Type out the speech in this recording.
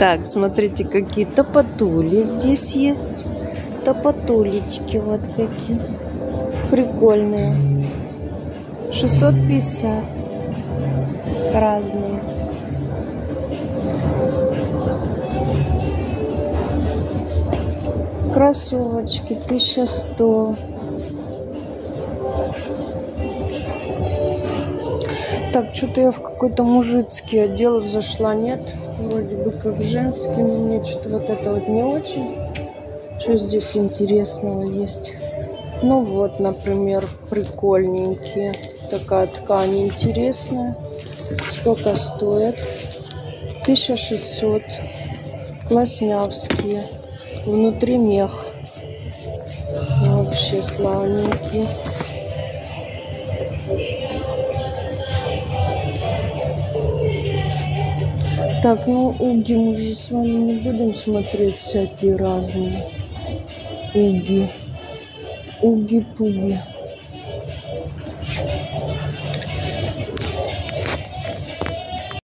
Так, смотрите, какие топотули здесь есть. Топотулечки вот какие. Прикольные. 650. Разные. Кроссовочки 1100. Так, что-то я в какой-то мужицкий отдел зашла, нет? Вроде бы как женский, но мне что-то вот это вот не очень. Что здесь интересного есть? Ну вот, например, прикольненькие. Такая ткань интересная. Сколько стоит? 1600. Класснявские. Внутри мех. Вообще славненькие. Так, ну уги мы же с вами не будем смотреть всякие разные. Уги. Уги-пуги.